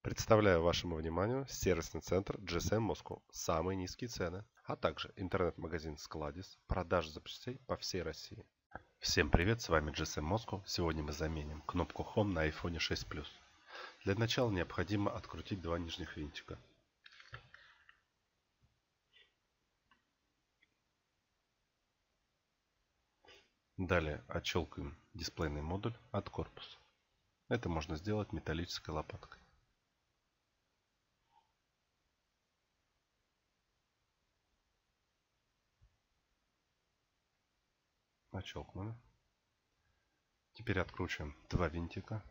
Представляю вашему вниманию сервисный центр GSM Moscow. Самые низкие цены, а также интернет-магазин Skladis, продажа запчастей по всей России. Всем привет, с вами GSM Moscow. Сегодня мы заменим кнопку Home на iPhone 6 Plus. Для начала необходимо открутить два нижних винтика. Далее отщелкиваем дисплейный модуль от корпуса. Это можно сделать металлической лопаткой. Отщелкнули. Теперь откручиваем два винтика.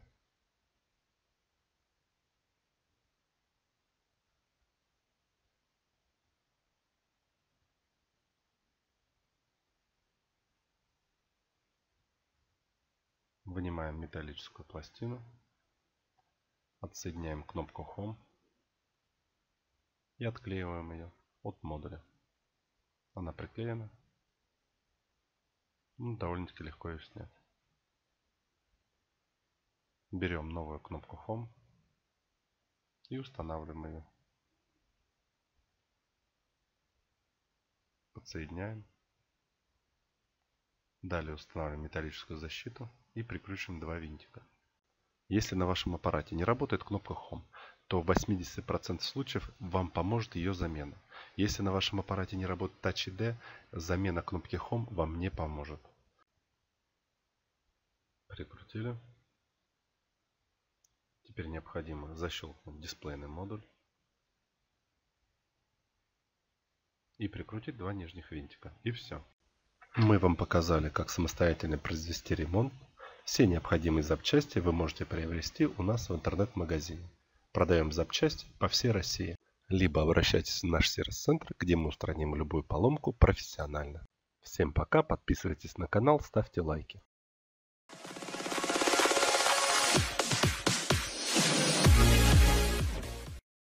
Вынимаем металлическую пластину. Отсоединяем кнопку Home и отклеиваем ее от модуля. Она приклеена. Довольно-таки легко ее снять. Берем новую кнопку Home и устанавливаем ее. Подсоединяем. Далее устанавливаем металлическую защиту и прикручиваем два винтика. Если на вашем аппарате не работает кнопка Home, то в 80% случаев вам поможет ее замена. Если на вашем аппарате не работает Touch ID, замена кнопки Home вам не поможет. Прикрутили. Теперь необходимо защелкнуть дисплейный модуль и прикрутить два нижних винтика. И все. Мы вам показали, как самостоятельно произвести ремонт. Все необходимые запчасти вы можете приобрести у нас в интернет-магазине. Продаем запчасти по всей России. Либо обращайтесь в наш сервис-центр, где мы устраним любую поломку профессионально. Всем пока, подписывайтесь на канал, ставьте лайки.